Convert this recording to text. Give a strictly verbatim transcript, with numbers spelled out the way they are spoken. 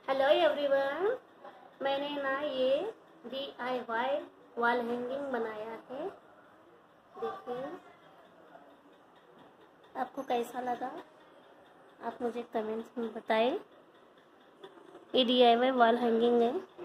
Hello everyone, मैंने ना ये D I Y wall hanging बनाया है। देखिए आपको कैसा लगा, आप मुझे कमेंट्स में बताएं। ये D I Y wall hanging है।